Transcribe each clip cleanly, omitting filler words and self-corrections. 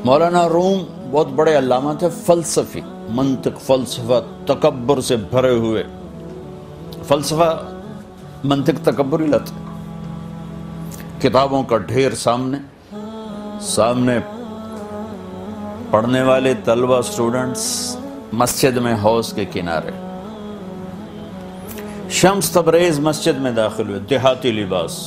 مولانا روم بہت بڑے علامہ تھے، فلسفی، منطق، فلسفہ، تکبر سے بھرے ہوئے، فلسفہ منطق تکبر ہی لاتے، کتابوں کا ڈھیر سامنے پڑھنے والے طلبہ اسٹوڈنٹس، مسجد میں حوض کے کنارے، شمس تبریز مسجد میں داخل ہوئے، دیہاتی لباس،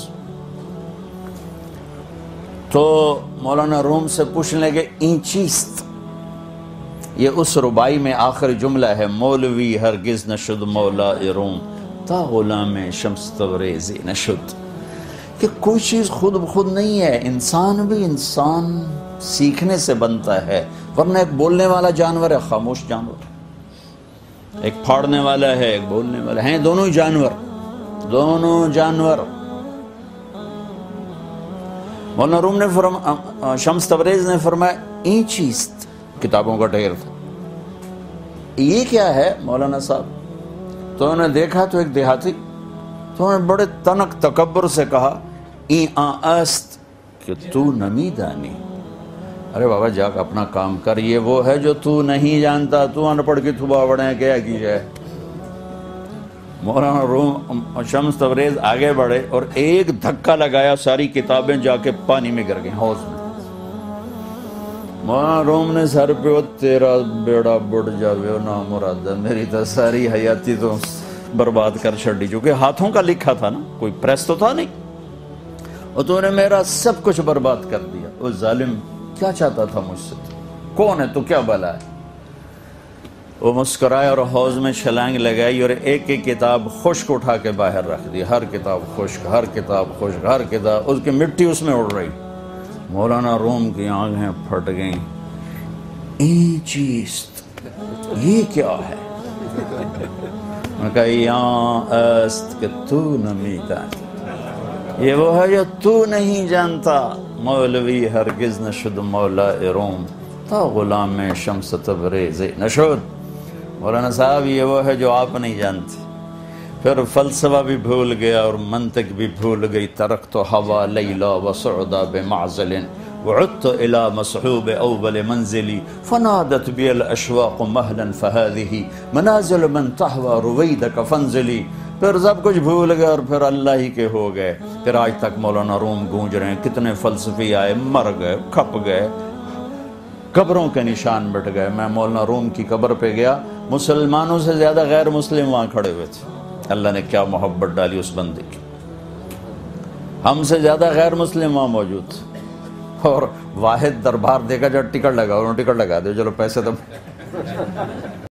تو مولانا روم سے پوچھنے لگے این چیست؟ یہ اس ربائی میں آخری جملہ ہے، مولوی ہرگز نشد مولا روم تا غلام شمس تبریزی نشد، کہ کوئی چیز خود بخود نہیں ہے، انسان بھی انسان سیکھنے سے بنتا ہے، ورنہ ایک بولنے والا جانور ہے، خاموش جانور، ایک پھاڑنے والا ہے، ایک بولنے والا ہے، دونوں جانور۔ مولانا روم نے شمس تبریز نے فرمایا این چیست، کتابوں کا ڈھیر تھا، یہ کیا ہے مولانا صاحب؟ تو انہوں نے دیکھا تو ایک دیہاتی، تو انہوں نے بڑے تنک تکبر سے کہا این است کہ تو نمی دانی۔ ارے بابا جا کے اپنا کام کر، یہ وہ ہے جو تو نہیں جانتا، تو ان پڑھ کے تھوبا بڑھے کیا کی جائے۔ مولانا روم شمس تبریز آگے بڑھے اور ایک دھکا لگایا، ساری کتابیں جا کے پانی میں گر گئیں، حوض میں۔ مولانا روم نے سر پہ، تیرا بیڑا بڑھ جاوے نا مراد، میری تو ساری حیاتی تو برباد کر چھڑی، چونکہ ہاتھوں کا لکھا تھا نا، کوئی پریس تو تھا نہیں، اور تو نے میرا سب کچھ برباد کر دیا۔ وہ ظالم کیا چاہتا تھا مجھ سے؟ کون ہے تو، کیا بلا ہے؟ وہ مسکرائے اور حوض میں چھلانگ لگائی اور ایک ایک کتاب خشک اٹھا کے باہر رکھ دی، ہر کتاب خشک، ہر کتاب خشک، ہر کتاب، اس کی مٹی اس میں اڑ رہی۔ مولانا روم کی آنکھیں پھٹ گئیں، این چیست، یہ کیا ہے؟ میں کہا یہاں است کہ تو نمی دانی، یہ وہ ہے جو تو نہیں جانتا، مولوی ہرگز نشد مولا روم تا غلام شمس تبریز نشد۔ مولانا صاحب یہ وہ ہے جو آپ نہیں جانتے۔ پھر فلسفہ بھی بھول گیا اور منطق بھی بھول گئی، ترکت ہوا لیلا وسعدا بمعزل وعدت الى مصحوب اول منزلی فنادت بی الاشواق مہلا فهذه منازل من تحوى رویدک فانزلی۔ پھر سب کچھ بھول گئے اور پھر اللہ ہی کے ہو گئے۔ پھر آج تک مولانا روم گونج رہے ہیں، کتنے فلسفی آئے، مر گئے، کھپ گئے، قبروں کے نشان مٹ گئے۔ میں مولانا روم کی قبر پہ گیا، مسلمانوں سے زیادہ غیر مسلم وہاں کھڑے ہوئے تھے۔ اللہ نے کیا محبت ڈالی اس بندے کی، ہم سے زیادہ غیر مسلم وہاں موجود تھے، اور واحد دربار دیکھا جب ٹکٹ لگا، انہوں نے ٹکٹ لگا دیا، چلو پیسے تو